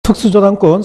특수저당권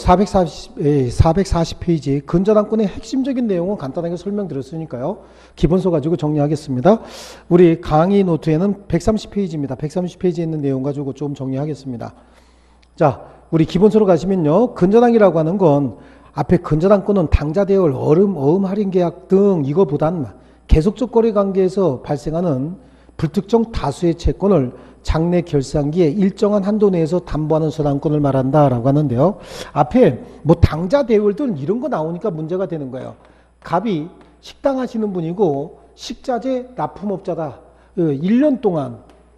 440페이지 근저당권의 핵심적인 내용은 간단하게 설명드렸으니까요. 기본서 가지고 정리하겠습니다. 우리 강의 노트에는 130페이지입니다. 130페이지에 있는 내용 가지고 좀 정리하겠습니다. 자, 우리 기본서로 가시면요. 근저당이라고 하는 건 앞에 근저당권은 당좌 대여, 어음 할인 계약 등 이거보단 계속적 거래 관계에서 발생하는 불특정 다수의 채권을 장래 결산기에 일정한 한도 내에서 담보하는 저당권을 말한다라고 하는데요. 앞에 뭐 당좌 대여든 이런 거 나오니까 문제가 되는 거예요. 갑이 식당 하시는 분이고 식자재 납품업자다. 1년 동안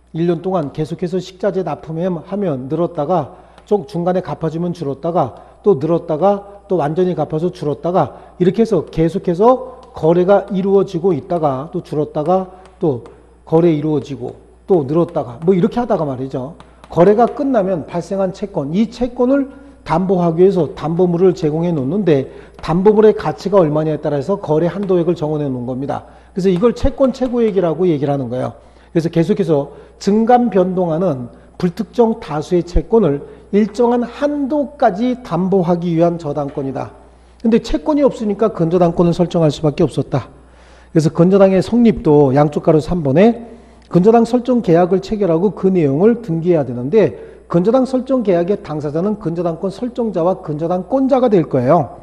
계속해서 식자재 납품하면 늘었다가 좀 중간에 갚아주면 줄었다가 또 늘었다가 또 완전히 갚아서 줄었다가 이렇게 해서 계속해서 거래가 이루어지고 있다가 또 줄었다가 또 거래 이루어지고 또 늘었다가 뭐 이렇게 하다가 말이죠. 거래가 끝나면 발생한 채권, 이 채권을 담보하기 위해서 담보물을 제공해 놓는데 담보물의 가치가 얼마냐에 따라서 거래 한도액을 정원해 놓은 겁니다. 그래서 이걸 채권 최고액이라고 얘기를 하는 거예요. 그래서 계속해서 증감 변동하는 불특정 다수의 채권을 일정한 한도까지 담보하기 위한 저당권이다. 근데 채권이 없으니까 근저당권을 설정할 수밖에 없었다. 그래서 근저당의 성립도 양쪽 가로 3번에 근저당 설정 계약을 체결하고 그 내용을 등기해야 되는데 근저당 설정 계약의 당사자는 근저당권 설정자와 근저당권자가 될 거예요.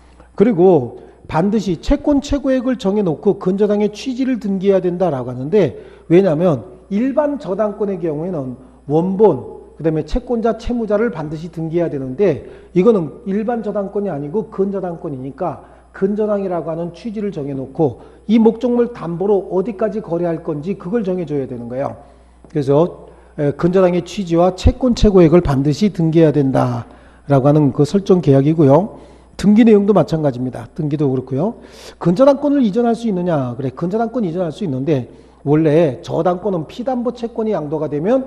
그리고 반드시 채권 최고액을 정해놓고 근저당의 취지를 등기해야 된다라고 하는데 왜냐하면 일반 저당권의 경우에는 원본, 그 다음에 채권자, 채무자를 반드시 등기해야 되는데 이거는 일반 저당권이 아니고 근저당권이니까 근저당이라고 하는 취지를 정해놓고 이 목적물 담보로 어디까지 거래할 건지 그걸 정해줘야 되는 거예요. 그래서 근저당의 취지와 채권 최고액을 반드시 등기해야 된다라고 하는 그 설정 계약이고요. 등기 내용도 마찬가지입니다. 등기도 그렇고요. 근저당권을 이전할 수 있느냐? 그래, 근저당권 이전할 수 있는데 원래 저당권은 피담보 채권이 양도가 되면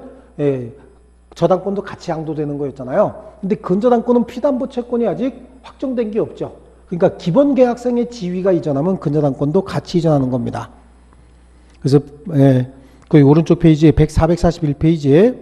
저당권도 같이 양도되는 거였잖아요. 근데 근저당권은 피담보 채권이 아직 확정된 게 없죠. 그러니까 기본 계약상의 지위가 이전하면 근저당권도 같이 이전하는 겁니다. 그래서 거기 오른쪽 페이지에 441페이지에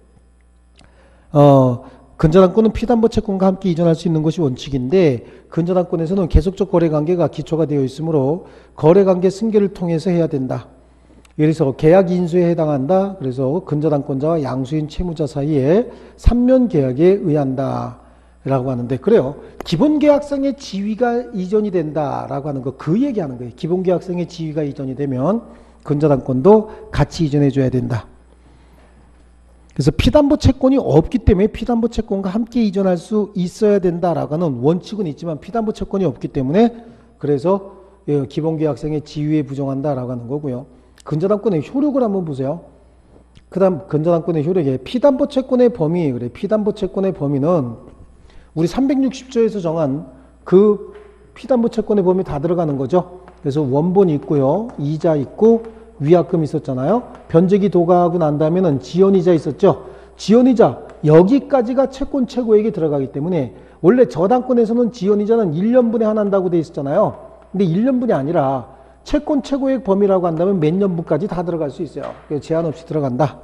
근저당권은 피담보 채권과 함께 이전할 수 있는 것이 원칙인데 근저당권에서는 계속적 거래관계가 기초가 되어 있으므로 거래관계 승계를 통해서 해야 된다. 그래서 계약 인수에 해당한다. 그래서 근저당권자와 양수인 채무자 사이에 3면 계약에 의한다. 라고 하는데 그래요. 기본계약상의 지위가 이전이 된다라고 하는 거 그 얘기하는 거예요. 기본계약상의 지위가 이전이 되면 근저당권도 같이 이전해 줘야 된다. 그래서 피담보 채권이 없기 때문에 피담보 채권과 함께 이전할 수 있어야 된다라고 하는 원칙은 있지만 피담보 채권이 없기 때문에 그래서 기본계약상의 지위에 부정한다라고 하는 거고요. 근저당권의 효력을 한번 보세요. 그 다음 근저당권의 효력에 피담보 채권의 범위, 그래 피담보 채권의 범위는 우리 360조에서 정한 그 피담보 채권의 범위 다 들어가는 거죠. 그래서 원본이 있고요. 이자 있고 위약금 있었잖아요. 변제기 도가하고 난 다음에는 지연이자 있었죠. 지연이자 여기까지가 채권 최고액이 들어가기 때문에 원래 저당권에서는 지연이자는 1년분에 한한다고 돼 있었잖아요. 근데 1년분이 아니라 채권 최고액 범위라고 한다면 몇 년분까지 다 들어갈 수 있어요. 제한 없이 들어간다.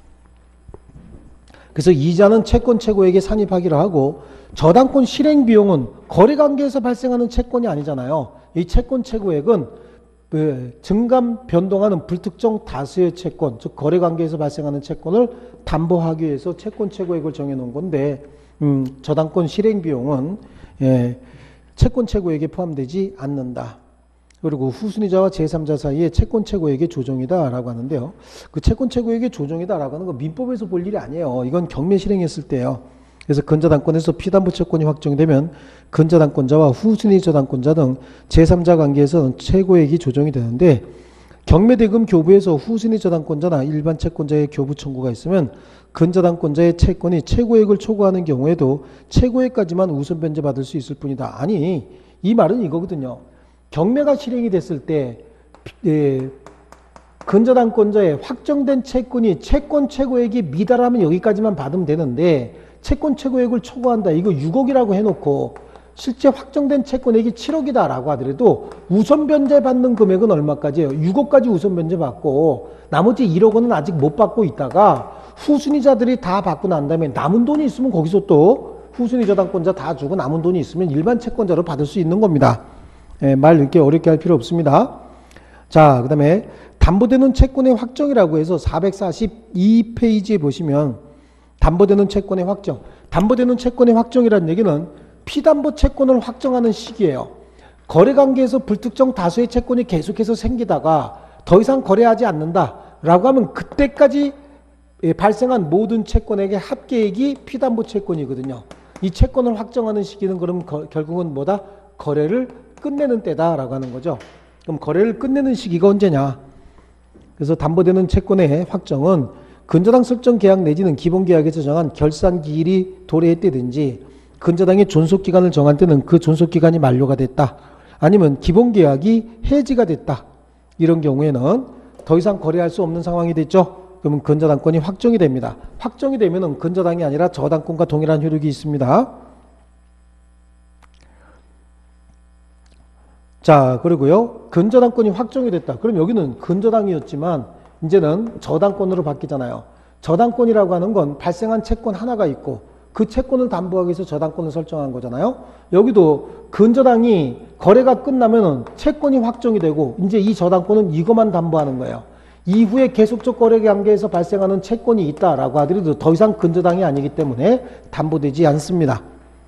그래서 이자는 채권 최고액에 산입하기로 하고 저당권 실행 비용은 거래관계에서 발생하는 채권이 아니잖아요. 이 채권 최고액은 증감 변동하는 불특정 다수의 채권, 즉 거래관계에서 발생하는 채권을 담보하기 위해서 채권 최고액을 정해놓은 건데 저당권 실행 비용은 채권 최고액에 포함되지 않는다. 그리고 후순위자와 제3자 사이에 채권 최고액의 조정이다라고 하는데요. 그 채권 최고액의 조정이다라고 하는 거 민법에서 볼 일이 아니에요. 이건 경매 실행했을 때예요. 그래서 근저당권에서 피담보 채권이 확정되면 근저당권자와 후순위 저당권자 등 제3자 관계에서는 최고액이 조정이 되는데 경매대금 교부에서 후순위 저당권자나 일반 채권자의 교부 청구가 있으면 근저당권자의 채권이 최고액을 초과하는 경우에도 최고액까지만 우선 변제받을 수 있을 뿐이다. 아니 이 말은 이거거든요. 경매가 실행이 됐을 때 근저당권자의 확정된 채권이 채권 최고액이 미달하면 여기까지만 받으면 되는데 채권 최고액을 초과한다. 이거 6억이라고 해놓고 실제 확정된 채권액이 7억이다라고 하더라도 우선 변제 받는 금액은 얼마까지예요? 6억까지 우선 변제 받고 나머지 1억 원은 아직 못 받고 있다가 후순위자들이 다 받고 난 다음에 남은 돈이 있으면 거기서 또 후순위 저당권자 다 주고 남은 돈이 있으면 일반 채권자로 받을 수 있는 겁니다. 말 이렇게 어렵게 할 필요 없습니다. 자, 그 다음에 담보되는 채권의 확정이라고 해서 442페이지에 보시면 담보되는 채권의 확정. 담보되는 채권의 확정이라는 얘기는 피담보 채권을 확정하는 시기예요. 거래관계에서 불특정 다수의 채권이 계속해서 생기다가 더 이상 거래하지 않는다라고 하면 그때까지 발생한 모든 채권에게 합계액이 피담보 채권이거든요. 이 채권을 확정하는 시기는 그럼 결국은 뭐다? 거래를 끝내는 때다라고 하는 거죠. 그럼 거래를 끝내는 시기가 언제냐? 그래서 담보되는 채권의 확정은 근저당 설정 계약 내지는 기본계약에서 정한 결산기일이 도래했다든지 근저당의 존속기간을 정한 때는 그 존속기간이 만료가 됐다. 아니면 기본계약이 해지가 됐다. 이런 경우에는 더 이상 거래할 수 없는 상황이 됐죠. 그러면 근저당권이 확정이 됩니다. 확정이 되면은 근저당이 아니라 저당권과 동일한 효력이 있습니다. 자, 그리고요. 근저당권이 확정이 됐다. 그럼 여기는 근저당이었지만 이제는 저당권으로 바뀌잖아요. 저당권이라고 하는 건 발생한 채권 하나가 있고 그 채권을 담보하기 위해서 저당권을 설정한 거잖아요. 여기도 근저당이 거래가 끝나면은 채권이 확정이 되고 이제 이 저당권은 이것만 담보하는 거예요. 이후에 계속적 거래 관계에서 발생하는 채권이 있다라고 하더라도 더 이상 근저당이 아니기 때문에 담보되지 않습니다.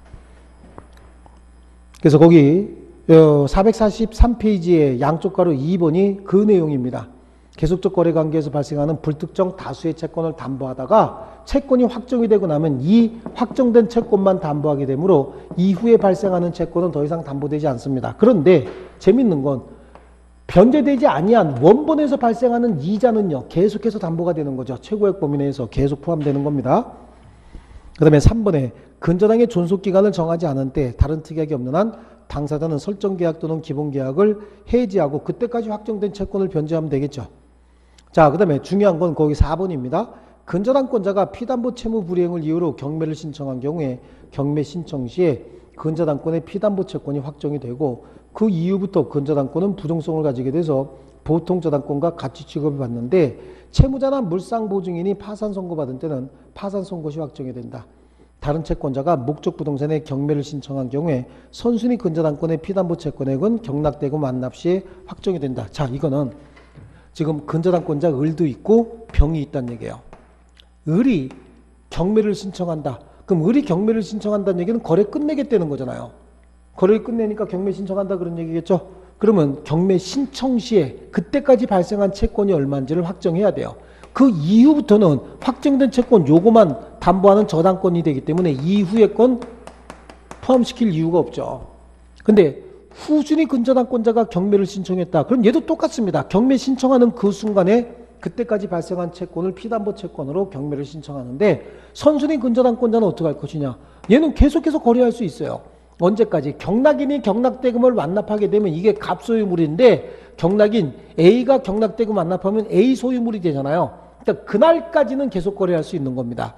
그래서 거기 443페이지의 양쪽 가로 2번이 그 내용입니다. 계속적 거래 관계에서 발생하는 불특정 다수의 채권을 담보하다가 채권이 확정이 되고 나면 이 확정된 채권만 담보하게 되므로 이후에 발생하는 채권은 더 이상 담보되지 않습니다. 그런데 재밌는 건 변제되지 아니한 원본에서 발생하는 이자는요. 계속해서 담보가 되는 거죠. 최고액 범위 내에서 계속 포함되는 겁니다. 그 다음에 3번에 근저당의 존속기간을 정하지 않은 때 다른 특약이 없는 한 당사자는 설정계약 또는 기본계약을 해지하고 그때까지 확정된 채권을 변제하면 되겠죠. 자, 그 다음에 중요한 건 거기 4번입니다. 근저당권자가 피담보 채무 불이행을 이유로 경매를 신청한 경우에 경매 신청 시에 근저당권의 피담보 채권이 확정이 되고 그 이후부터 근저당권은 부동성을 가지게 돼서 보통 저당권과 같이 취급을 받는데 채무자나 물상보증인이 파산 선고받은 때는 파산 선고시 확정이 된다. 다른 채권자가 목적 부동산에 경매를 신청한 경우에 선순위 근저당권의 피담보 채권액은 경락되고 만납 시에 확정이 된다. 자, 이거는 지금 근저당권자 을도 있고 병이 있다는 얘기예요. 을이 경매를 신청한다. 그럼 을이 경매를 신청한다는 얘기는 거래 끝내겠다는 거잖아요. 거래를 끝내니까 경매 신청한다 그런 얘기겠죠. 그러면 경매 신청 시에 그때까지 발생한 채권이 얼마인지를 확정해야 돼요. 그 이후부터는 확정된 채권 요거만 담보하는 저당권이 되기 때문에 이후의 건 포함시킬 이유가 없죠. 근데 후순위 근저당권자가 경매를 신청했다. 그럼 얘도 똑같습니다. 경매 신청하는 그 순간에 그때까지 발생한 채권을 피담보 채권으로 경매를 신청하는데 선순위 근저당권자는 어떻게 할 것이냐. 얘는 계속해서 거래할 수 있어요. 언제까지? 경락인이 경락대금을 완납하게 되면 이게 갑소유물인데 경락인 A가 경락대금 완납하면 A 소유물이 되잖아요. 그러니까 그날까지는 계속 거래할 수 있는 겁니다.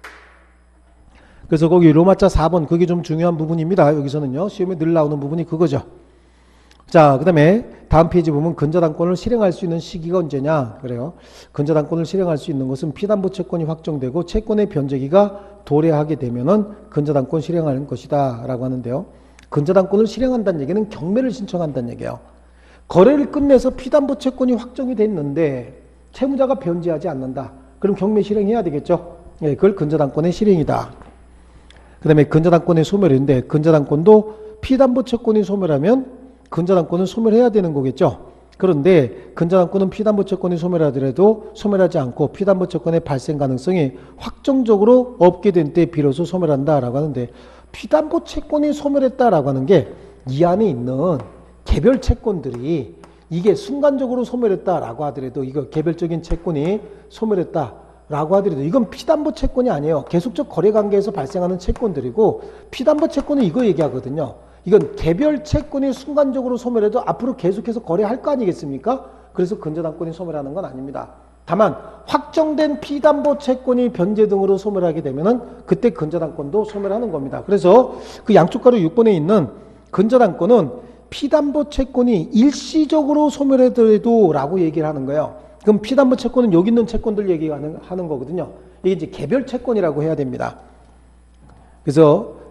그래서 거기 로마자 4번 그게 좀 중요한 부분입니다. 여기서는요. 시험에 늘 나오는 부분이 그거죠. 자, 그 다음에 다음 페이지 보면 근저당권을 실행할 수 있는 시기가 언제냐. 그래요. 근저당권을 실행할 수 있는 것은 피담보 채권이 확정되고 채권의 변제기가 도래하게 되면은 근저당권 실행하는 것이다 라고 하는데요. 근저당권을 실행한다는 얘기는 경매를 신청한다는 얘기예요. 거래를 끝내서 피담보 채권이 확정이 됐는데 채무자가 변제하지 않는다. 그럼 경매 실행해야 되겠죠. 예, 그걸 근저당권의 실행이다. 그 다음에 근저당권의 소멸인데 근저당권도 피담보 채권이 소멸하면 근저당권은 소멸해야 되는 거겠죠. 그런데 근저당권은 피담보 채권이 소멸하더라도 소멸하지 않고 피담보 채권의 발생 가능성이 확정적으로 없게 된 때 비로소 소멸한다라고 하는데 피담보 채권이 소멸했다라고 하는 게 이 안에 있는 개별 채권들이 이게 순간적으로 소멸했다라고 하더라도 이거 개별적인 채권이 소멸했다라고 하더라도 이건 피담보 채권이 아니에요. 계속적 거래관계에서 발생하는 채권들이고 피담보 채권은 이거 얘기하거든요. 이건 개별 채권이 순간적으로 소멸해도 앞으로 계속해서 거래할 거 아니겠습니까? 그래서 근저당권이 소멸하는 건 아닙니다. 다만 확정된 피담보 채권이 변제 등으로 소멸하게 되면은 그때 근저당권도 소멸하는 겁니다. 그래서 그 양쪽 가로 6번에 있는 근저당권은 피담보 채권이 일시적으로 소멸하더라도 라고 얘기를 하는 거예요. 그럼 피담보 채권은 여기 있는 채권들 얘기하는 거거든요. 이게 이제 개별 채권이라고 해야 됩니다. 그래서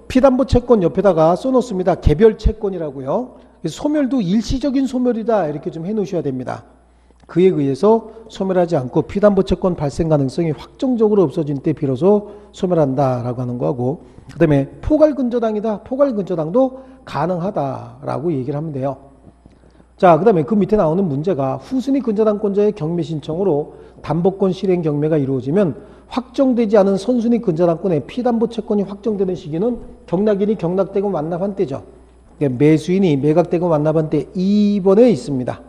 피담보 채권 옆에다가 써놓습니다. 개별 채권이라고요. 소멸도 일시적인 소멸이다 이렇게 좀 해놓으셔야 됩니다. 그에 의해서 소멸하지 않고 피담보 채권 발생 가능성이 확정적으로 없어진 때 비로소 소멸한다라고 하는 거하고, 그 다음에 포괄근저당이다. 포괄근저당도 가능하다라고 얘기를 하면 돼요. 자, 그 다음에 그 밑에 나오는 문제가 후순위 근저당권자의 경매 신청으로 담보권 실행 경매가 이루어지면 확정되지 않은 선순위 근저당권의 피담보 채권이 확정되는 시기는 경락인이 경락대금 완납한 때죠. 매수인이 매각대금 완납한 때 2번에 있습니다.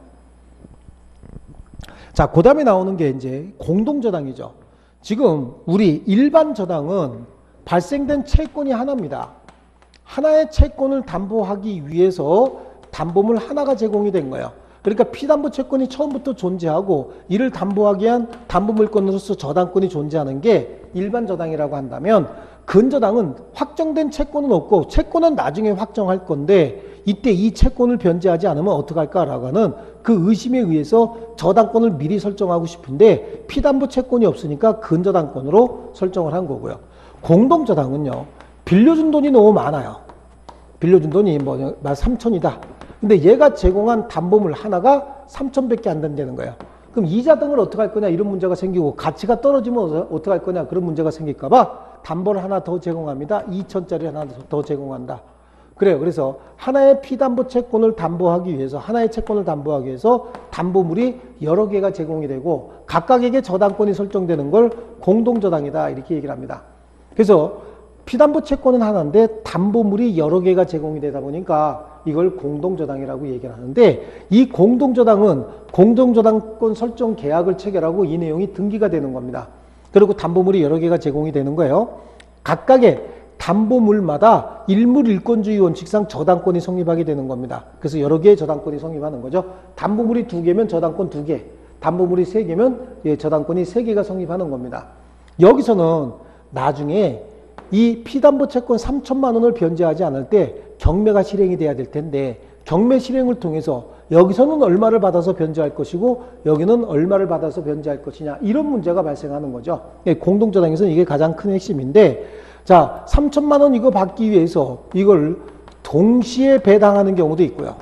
자, 그 다음에 나오는 게 이제 공동저당이죠. 지금 우리 일반 저당은 발생된 채권이 하나입니다. 하나의 채권을 담보하기 위해서 담보물 하나가 제공이 된 거예요. 그러니까 피담보 채권이 처음부터 존재하고 이를 담보하기 위한 담보물권으로서 저당권이 존재하는 게 일반 저당이라고 한다면, 근저당은 확정된 채권은 없고 채권은 나중에 확정할 건데 이때 이 채권을 변제하지 않으면 어떡할까라고 하는 그 의심에 의해서 저당권을 미리 설정하고 싶은데 피담보 채권이 없으니까 근저당권으로 설정을 한 거고요. 공동저당은요, 빌려준 돈이 너무 많아요. 빌려준 돈이 뭐 3천이다. 근데 얘가 제공한 담보물 하나가 3천밖에 안 된다는 거예요. 그럼 이자 등을 어떻게 할 거냐 이런 문제가 생기고, 가치가 떨어지면 어떻게 할 거냐 그런 문제가 생길까 봐 담보를 하나 더 제공합니다. 2천짜리 하나 더 제공한다. 그래요. 그래서 하나의 피담보 채권을 담보하기 위해서, 하나의 채권을 담보하기 위해서 담보물이 여러 개가 제공이 되고 각각에게 저당권이 설정되는 걸 공동저당이다 이렇게 얘기를 합니다. 그래서 피담보 채권은 하나인데 담보물이 여러 개가 제공이 되다 보니까 이걸 공동저당이라고 얘기를 하는데, 이 공동저당은 공동저당권 설정 계약을 체결하고 이 내용이 등기가 되는 겁니다. 그리고 담보물이 여러 개가 제공이 되는 거예요. 각각의 담보물마다 일물일권주의 원칙상 저당권이 성립하게 되는 겁니다. 그래서 여러 개의 저당권이 성립하는 거죠. 담보물이 2개면 저당권 2개, 담보물이 3개면 저당권이 3개가 성립하는 겁니다. 여기서는 나중에 이 피담보 채권 3천만 원을 변제하지 않을 때 경매가 실행이 돼야 될 텐데, 경매 실행을 통해서 여기서는 얼마를 받아서 변제할 것이고 여기는 얼마를 받아서 변제할 것이냐 이런 문제가 발생하는 거죠. 공동저당에서는 이게 가장 큰 핵심인데, 자, 3천만 원 이거 받기 위해서 이걸 동시에 배당하는 경우도 있고요.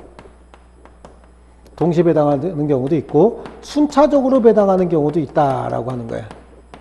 동시에 배당하는 경우도 있고 순차적으로 배당하는 경우도 있다라고 하는 거예요.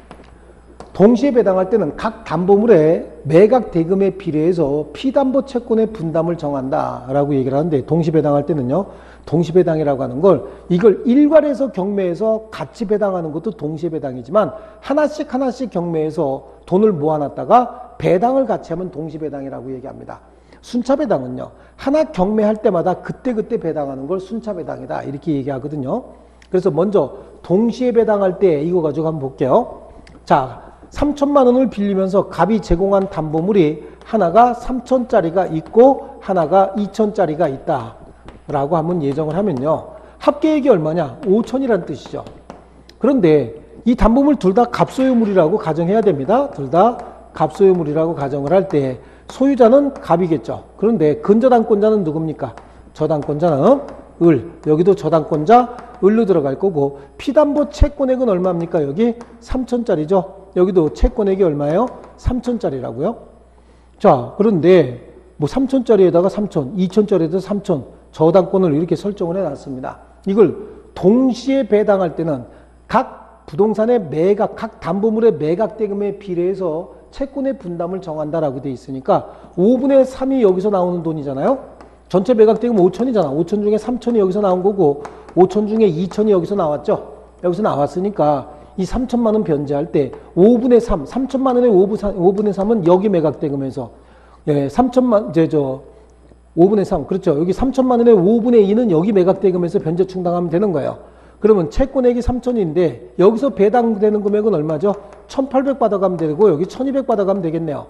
동시에 배당할 때는 각 담보물의 매각 대금에 비례해서 피담보 채권의 분담을 정한다라고 얘기를 하는데, 동시 배당할 때는요, 동시 배당이라고 하는 걸 이걸 일괄해서 경매에서 같이 배당하는 것도 동시 배당이지만 하나씩 경매에서 돈을 모아놨다가 배당을 같이 하면 동시 배당이라고 얘기합니다. 순차 배당은요, 하나 경매할 때마다 그때 배당하는 걸 순차 배당이다 이렇게 얘기하거든요. 그래서 먼저 동시에 배당할 때 이거 가지고 한번 볼게요. 자, 3천만 원을 빌리면서 갑이 제공한 담보물이 하나가 3천짜리가 있고 하나가 2천짜리가 있다 라고 한번 예정을 하면요, 합계액이 얼마냐? 5천이라는 뜻이죠. 그런데 이 담보물 둘 다 갑소유물이라고 가정해야 됩니다. 둘 다 갑소유물이라고 가정을 할 때 소유자는 갑이겠죠. 그런데 근저당권자는 누굽니까? 저당권자는 을, 여기도 저당권자 을로 들어갈 거고, 피담보 채권액은 얼마입니까? 여기 3천짜리죠. 여기도 채권액이 얼마예요? 3천짜리라고요. 자, 그런데 뭐 3천짜리에다가 3천, 2천짜리에다가 3천, 저당권을 이렇게 설정을 해놨습니다. 이걸 동시에 배당할 때는 각 부동산의 매각, 각 담보물의 매각 대금에 비례해서 채권의 분담을 정한다라고 돼 있으니까 5분의 3이 여기서 나오는 돈이잖아요. 전체 매각 대금 5천이잖아. 5천 중에 3천이 여기서 나온 거고 5천 중에 2천이 여기서 나왔죠. 여기서 나왔으니까 이 3천만 원 변제할 때 5분의 3, 3천만 원의 5분의 3은 여기 매각 대금에서, 예, 3천만, 5분의 3, 그렇죠. 여기 3천만 원의 5분의 2는 여기 매각 대금에서 변제 충당하면 되는 거예요. 그러면 채권액이 3천인데 여기서 배당되는 금액은 얼마죠? 1,800 받아가면 되고 여기 1,200 받아가면 되겠네요.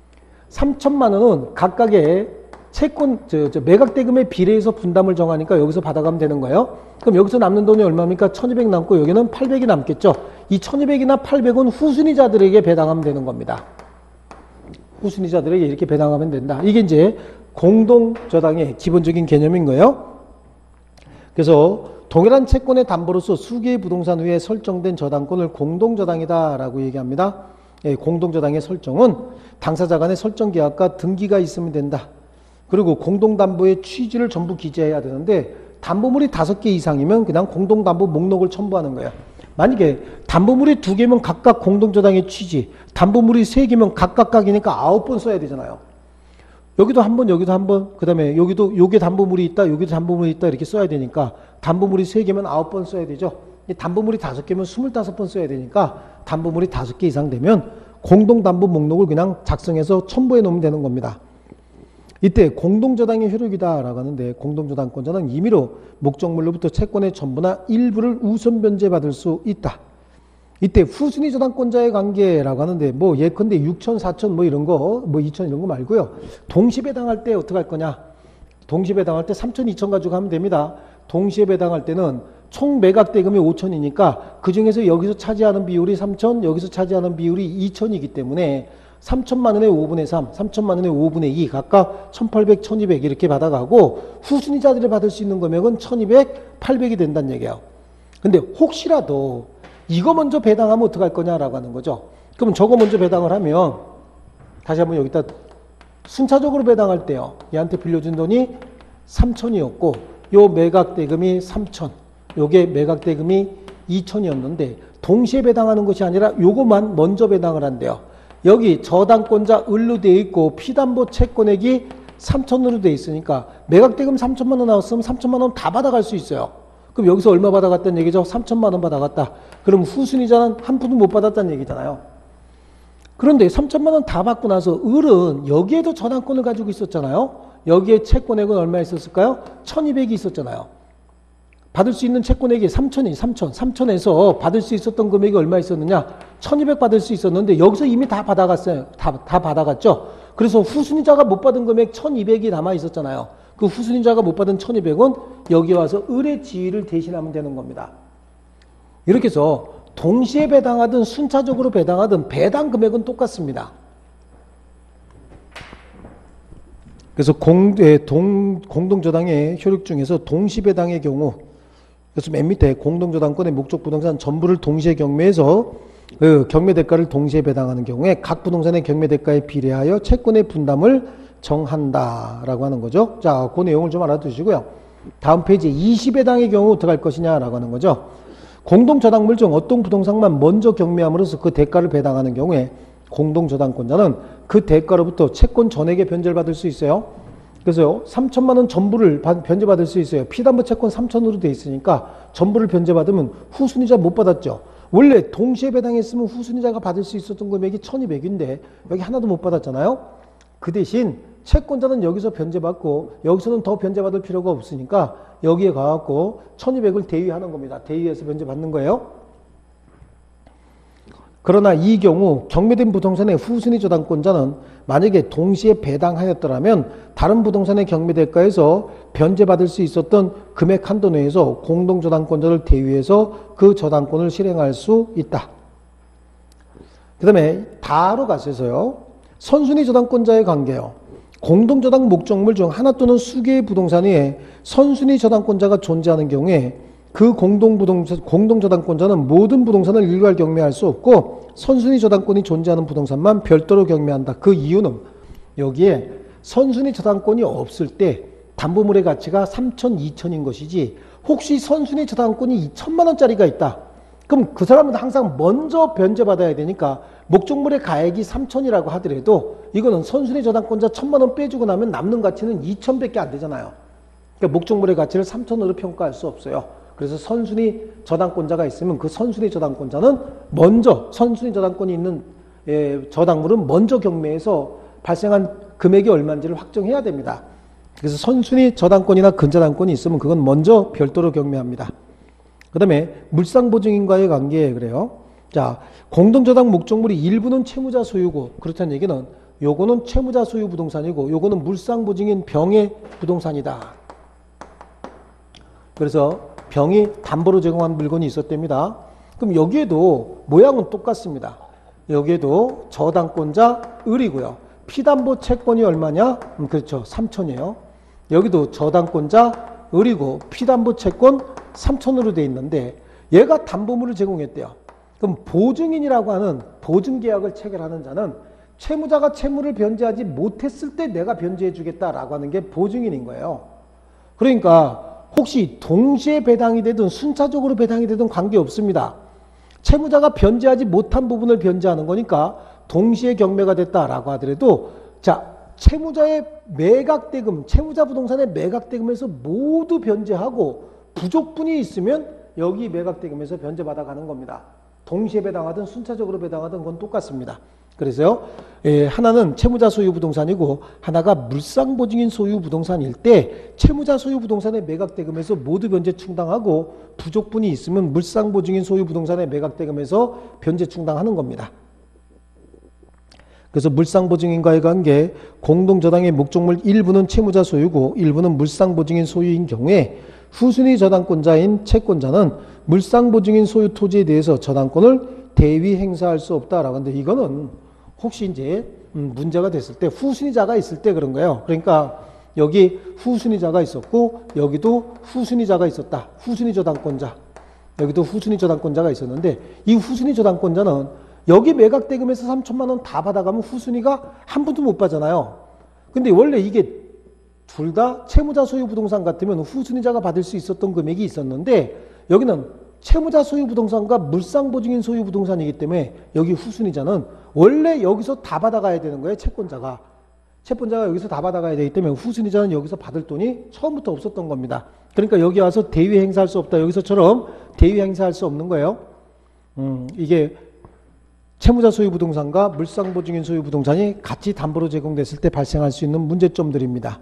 3천만 원은 각각의 채권, 매각 대금에 비례해서 분담을 정하니까 여기서 받아가면 되는 거예요. 그럼 여기서 남는 돈이 얼마입니까? 1,200 남고 여기는 800이 남겠죠. 이 1,200이나 800은 후순위자들에게 배당하면 되는 겁니다. 후순위자들에게 이렇게 배당하면 된다. 이게 이제 공동저당의 기본적인 개념인 거예요. 그래서 동일한 채권의 담보로서 수개의 부동산 위에 설정된 저당권을 공동저당이다 라고 얘기합니다. 공동저당의 설정은 당사자 간의 설정 계약과 등기가 있으면 된다. 그리고 공동담보의 취지를 전부 기재해야 되는데 담보물이 5개 이상이면 그냥 공동담보 목록을 첨부하는 거예요. 만약에 담보물이 2개면 각각 공동저당의 취지, 담보물이 3개면 각각각이니까 9번 써야 되잖아요. 여기도 한 번, 여기도 한 번, 그 다음에 여기도 요게 담보물이 있다, 여기도 담보물이 있다 이렇게 써야 되니까 담보물이 3개면 9번 써야 되죠. 담보물이 5개면 25번 써야 되니까 담보물이 5개 이상 되면 공동담보 목록을 그냥 작성해서 첨부해 놓으면 되는 겁니다. 이때 공동저당의 효력이다라고 하는데 공동저당권자는 임의로 목적물로부터 채권의 전부나 일부를 우선 변제받을 수 있다. 이때 후순위 저당권자의 관계라고 하는데 뭐 예컨대 6천, 4천 뭐 이런 거, 뭐 2천 이런 거 말고요. 동시 배당할 때 어떻게 할 거냐? 동시 배당할 때 3천, 2천 가지고 하면 됩니다. 동시에 배당할 때는 총 매각 대금이 5천이니까 그 중에서 여기서 차지하는 비율이 3천, 여기서 차지하는 비율이 2천이기 때문에 3천만 원의 5분의 3, 3천만 원의 5분의 2 각각 1,800, 1,200 이렇게 받아가고 후순위자들이 받을 수 있는 금액은 1,200, 800이 된다는 얘기예요. 근데 혹시라도 이거 먼저 배당하면 어떡할 거냐라고 하는 거죠. 그럼 저거 먼저 배당을 하면 다시 한번 여기다 순차적으로 배당할 때요. 얘한테 빌려준 돈이 3천이었고 요 매각 대금이 3천, 요게 매각 대금이 2천이었는데 동시에 배당하는 것이 아니라 요거만 먼저 배당을 한대요. 여기 저당권자 을로 되어 있고 피담보 채권액이 3천으로 되어 있으니까 매각대금 3천만 원 나왔으면 3천만 원 다 받아갈 수 있어요. 그럼 여기서 얼마 받아갔다는 얘기죠? 3천만 원 받아갔다. 그럼 후순위자는 한 푼도 못 받았다는 얘기잖아요. 그런데 3천만 원 다 받고 나서 을은 여기에도 저당권을 가지고 있었잖아요. 여기에 채권액은 얼마 있었을까요? 1,200이 있었잖아요. 받을 수 있는 채권액이 3천이 3천에서 받을 수 있었던 금액이 얼마 있었느냐? 1,200 받을 수 있었는데 여기서 이미 다 받아갔어요. 다 받아갔죠. 그래서 후순위자가 못 받은 금액 1,200이 남아 있었잖아요. 그 후순위자가 못 받은 1,200은 여기 와서 을의 지위를 대신하면 되는 겁니다. 이렇게 해서 동시에 배당하든 순차적으로 배당하든 배당 금액은 똑같습니다. 그래서 공동저당의 효력 중에서 동시배당의 경우, 그래서 맨 밑에 공동저당권의 목적 부동산 전부를 동시에 경매해서 그 경매 대가를 동시에 배당하는 경우에 각 부동산의 경매 대가에 비례하여 채권의 분담을 정한다라고 하는 거죠. 자, 그 내용을 좀 알아두시고요. 다음 페이지 20배당의 경우 어떻게 할 것이냐라고 하는 거죠. 공동저당물 중 어떤 부동산만 먼저 경매함으로써 그 대가를 배당하는 경우에 공동저당권자는 그 대가로부터 채권 전액의 변제를 받을 수 있어요. 그래서 3천만 원 전부를 변제받을 수 있어요. 피담보 채권 3천으로 돼 있으니까 전부를 변제받으면 후순위자 못 받았죠. 원래 동시에 배당했으면 후순위자가 받을 수 있었던 금액이 1,200인데 여기 하나도 못 받았잖아요. 그 대신 채권자는 여기서 변제받고 여기서는 더 변제받을 필요가 없으니까 여기에 가갖고 1,200을 대위하는 겁니다. 대위해서 변제받는 거예요. 그러나 이 경우 경매된 부동산의 후순위 저당권자는 만약에 동시에 배당하였더라면 다른 부동산의 경매대가에서 변제받을 수 있었던 금액 한도 내에서 공동저당권자를 대위해서 그 저당권을 실행할 수 있다. 그 다음에 다로 가셔서요. 선순위 저당권자의 관계요. 공동저당 목적물 중 하나 또는 수개의 부동산 위에 선순위 저당권자가 존재하는 경우에 그 공동저당권자는 모든 부동산을 일괄 경매할 수 없고 선순위 저당권이 존재하는 부동산만 별도로 경매한다. 그 이유는 여기에 선순위 저당권이 없을 때 담보물의 가치가 3천, 2천인 것이지 혹시 선순위 저당권이 2천만 원짜리가 있다. 그럼 그 사람은 항상 먼저 변제받아야 되니까 목적물의 가액이 3천이라고 하더라도 이거는 선순위 저당권자 1,000만 원 빼주고 나면 남는 가치는 2천밖에 안 되잖아요. 그러니까 목적물의 가치를 3천으로 평가할 수 없어요. 그래서 선순위 저당권자가 있으면 그 선순위 저당권자는 먼저 선순위 저당권이 있는 저당물은 먼저 경매해서 발생한 금액이 얼마인지를 확정해야 됩니다. 그래서 선순위 저당권이나 근저당권이 있으면 그건 먼저 별도로 경매합니다. 그 다음에 물상보증인과의 관계 그래요. 자, 공동저당 목적물이 일부는 채무자 소유고 그렇다는 얘기는 요거는 채무자 소유 부동산이고 요거는 물상보증인 병의 부동산이다. 그래서 병이 담보로 제공한 물건이 있었답니다. 그럼 여기에도 모양은 똑같습니다. 여기에도 저당권자 을이고요. 피담보 채권이 얼마냐? 그렇죠. 3천이에요. 여기도 저당권자 을이고 피담보 채권 3천으로 돼 있는데 얘가 담보물을 제공했대요. 그럼 보증인이라고 하는 보증계약을 체결하는 자는 채무자가 채무를 변제하지 못했을 때 내가 변제해 주겠다라고 하는 게 보증인인 거예요. 그러니까 혹시 동시에 배당이 되든 순차적으로 배당이 되든 관계없습니다. 채무자가 변제하지 못한 부분을 변제하는 거니까 동시에 경매가 됐다라고 하더라도 자, 채무자의 매각대금, 채무자 부동산의 매각대금에서 모두 변제하고 부족분이 있으면 여기 매각대금에서 변제받아가는 겁니다. 동시에 배당하든 순차적으로 배당하든 그건 똑같습니다. 그래서요, 하나는 채무자 소유 부동산이고 하나가 물상보증인 소유 부동산일 때 채무자 소유 부동산의 매각대금에서 모두 변제 충당하고 부족분이 있으면 물상보증인 소유 부동산의 매각대금에서 변제 충당하는 겁니다. 그래서 물상보증인과의 관계, 공동저당의 목적물 일부는 채무자 소유고 일부는 물상보증인 소유인 경우에 후순위 저당권자인 채권자는 물상보증인 소유 토지에 대해서 저당권을 대위 행사할 수 없다라고 하는데 이거는 혹시 이제 문제가 됐을 때 후순위자가 있을 때 그런 거예요. 그러니까 여기 후순위자가 있었고 여기도 후순위자가 있었다. 후순위 저당권자. 여기도 후순위 저당권자가 있었는데 이 후순위 저당권자는 여기 매각대금에서 3천만 원 다 받아가면 후순위가 한 푼도 못 받잖아요. 근데 원래 이게 둘 다 채무자 소유 부동산 같으면 후순위자가 받을 수 있었던 금액이 있었는데 여기는 채무자 소유 부동산과 물상보증인 소유 부동산이기 때문에 여기 후순위자는 원래 여기서 다 받아가야 되는 거예요. 채권자가 여기서 다 받아가야 되기 때문에 후순위자는 여기서 받을 돈이 처음부터 없었던 겁니다. 그러니까 여기 와서 대위 행사할 수 없다. 여기서처럼 대위 행사할 수 없는 거예요. 이게 채무자 소유 부동산과 물상보증인 소유 부동산이 같이 담보로 제공됐을 때 발생할 수 있는 문제점들입니다.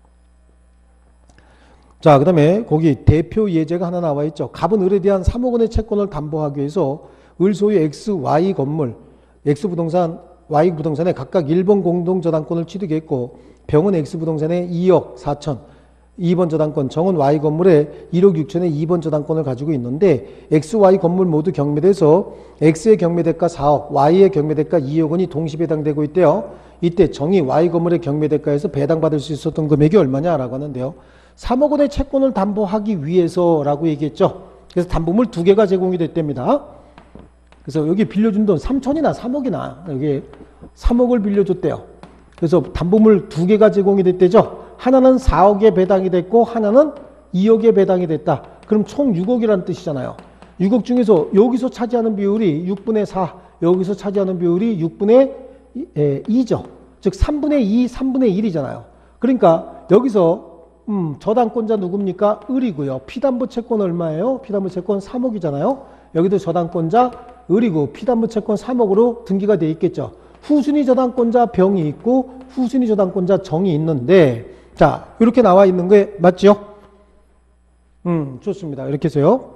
자, 그 다음에 거기 대표 예제가 하나 나와 있죠. 갑은 을에 대한 3억 원의 채권을 담보하기 위해서 을 소유 X, Y 건물, X 부동산, Y 부동산에 각각 1번 공동저당권을 취득했고 병은 X 부동산에 2억 4천, 2번 저당권, 정은 Y 건물에 1억 6천에 2번 저당권을 가지고 있는데 X, Y 건물 모두 경매돼서 X의 경매대가 4억, Y의 경매대가 2억 원이 동시배당되고 있대요. 이때 정이 Y 건물의 경매대가에서 배당받을 수 있었던 금액이 얼마냐라고 하는데요. 3억 원의 채권을 담보하기 위해서라고 얘기했죠. 그래서 담보물 2개가 제공이 됐답니다. 그래서 여기 빌려준 돈 3천이나 3억이나 여기 3억을 빌려줬대요. 그래서 담보물 2개가 제공이 됐대죠. 하나는 4억에 배당이 됐고 하나는 2억에 배당이 됐다. 그럼 총 6억이라는 뜻이잖아요. 6억 중에서 여기서 차지하는 비율이 6분의 4, 여기서 차지하는 비율이 6분의 2죠. 즉 3분의 2, 3분의 1이잖아요. 그러니까 여기서 저당권자 누굽니까? 을이고요. 피담보 채권 얼마예요? 피담보 채권 3억이잖아요. 여기도 저당권자 을이고 피담보 채권 3억으로 등기가 돼 있겠죠. 후순위 저당권자 병이 있고 후순위 저당권자 정이 있는데 자, 이렇게 나와 있는 게 맞죠? 좋습니다. 이렇게 해서요.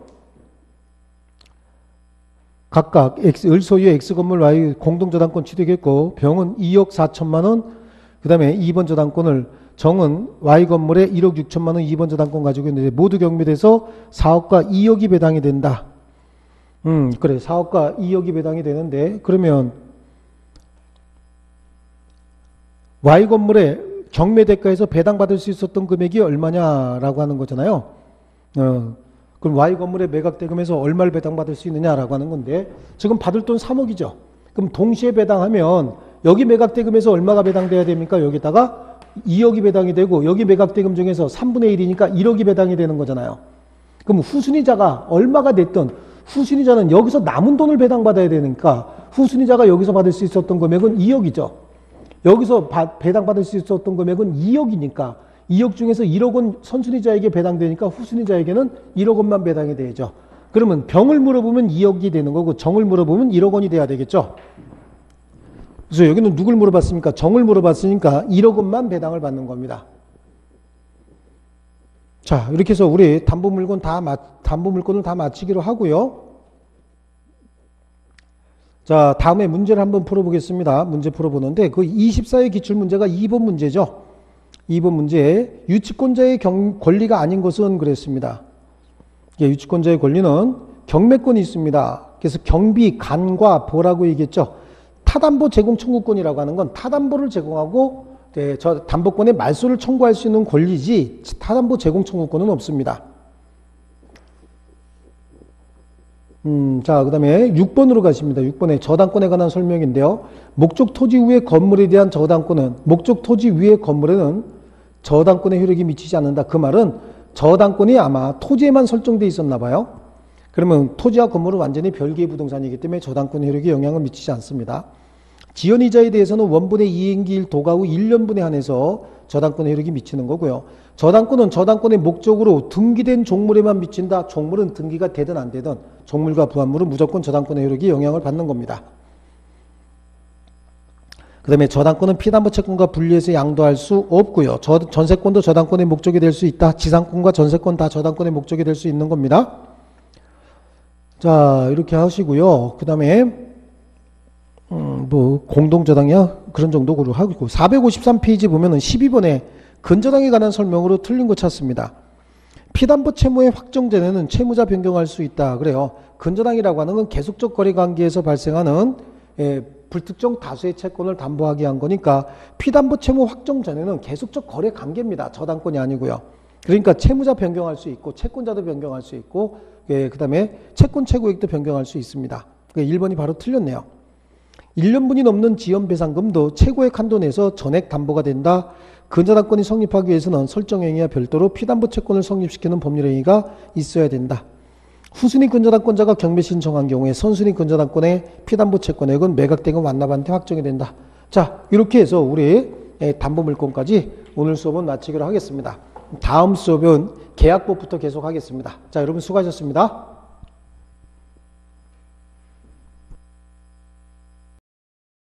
각각 을 소유의 X 건물 Y 공동저당권 취득했고 병은 2억 4천만 원, 그 다음에 2번 저당권을 정은 Y 건물에 1억 6천만 원 2번 저당권 가지고 있는데 모두 경매돼서 4억과 2억이 배당이 된다. 그래 4억과 2억이 배당이 되는데 그러면 Y 건물에 경매대가에서 배당받을 수 있었던 금액이 얼마냐라고 하는 거잖아요. 그럼 Y 건물의 매각대금에서 얼마를 배당받을 수 있느냐라고 하는 건데 지금 받을 돈 3억이죠. 그럼 동시에 배당하면 여기 매각대금에서 얼마가 배당돼야 됩니까? 여기다가 2억이 배당이 되고 여기 매각대금 중에서 3분의 1이니까 1억이 배당이 되는 거잖아요. 그럼 후순위자가 얼마가 됐든 후순위자는 여기서 남은 돈을 배당받아야 되니까 후순위자가 여기서 받을 수 있었던 금액은 2억이죠. 여기서 배당받을 수 있었던 금액은 2억이니까 2억 중에서 1억 원 선순위자에게 배당되니까 후순위자에게는 1억 원만 배당이 되죠. 그러면 병을 물어보면 2억이 되는 거고 정을 물어보면 1억 원이 돼야 되겠죠. 그래서 여기는 누굴 물어봤습니까? 정을 물어봤으니까 1억 원만 배당을 받는 겁니다. 자, 이렇게 해서 우리 담보물건을 다 마치기로 하고요. 자, 다음에 문제를 한번 풀어보겠습니다. 문제 풀어보는데 그 24의 기출문제가 2번 문제죠. 2번 문제에 유치권자의 권리가 아닌 것은 그랬습니다. 유치권자의 권리는 경매권이 있습니다. 그래서 경비, 간과 보라고 얘기했죠. 타담보 제공 청구권이라고 하는 건 타담보를 제공하고 저 담보권의 말소를 청구할 수 있는 권리지 타담보 제공 청구권은 없습니다. 자, 그 다음에 6번으로 가십니다. 6번에 저당권에 관한 설명인데요. 목적 토지 위의 건물에 대한 저당권은, 목적 토지 위의 건물에는 저당권의 효력이 미치지 않는다. 그 말은 저당권이 아마 토지에만 설정돼 있었나 봐요. 그러면 토지와 건물은 완전히 별개의 부동산이기 때문에 저당권의 효력에 영향을 미치지 않습니다. 지연이자에 대해서는 원분의 이행기일 도가 후 1년분에 한해서 저당권의 효력이 미치는 거고요. 저당권은 저당권의 목적으로 등기된 종물에만 미친다. 종물은 등기가 되든 안 되든 종물과 부합물은 무조건 저당권의 효력이 영향을 받는 겁니다. 그 다음에 저당권은 피담보 채권과 분리해서 양도할 수 없고요. 전세권도 저당권의 목적이 될 수 있다. 지상권과 전세권 다 저당권의 목적이 될 수 있는 겁니다. 자, 이렇게 하시고요. 그 다음에 뭐 공동저당이야? 그런 정도로 하고 453페이지 보면은 12번에 근저당에 관한 설명으로 틀린 거 찾습니다. 피담보 채무의 확정 전에는 채무자 변경할 수 있다. 그래요. 근저당이라고 하는 건 계속적 거래 관계에서 발생하는 불특정 다수의 채권을 담보하기 위한 거니까 피담보 채무 확정 전에는 계속적 거래 관계입니다. 저당권이 아니고요. 그러니까 채무자 변경할 수 있고 채권자도 변경할 수 있고 그 다음에 채권 최고액도 변경할 수 있습니다. 그러니까 1번이 바로 틀렸네요. 1년분이 넘는 지연배상금도 최고액 한도 내에서 전액 담보가 된다. 근저당권이 성립하기 위해서는 설정행위와 별도로 피담보 채권을 성립시키는 법률행위가 있어야 된다. 후순위 근저당권자가 경매 신청한 경우에 선순위 근저당권의 피담보 채권액은 매각대금 완납한테 확정이 된다. 자, 이렇게 해서 우리 담보물권까지 오늘 수업은 마치기로 하겠습니다. 다음 수업은 계약법부터 계속하겠습니다. 자, 여러분 수고하셨습니다.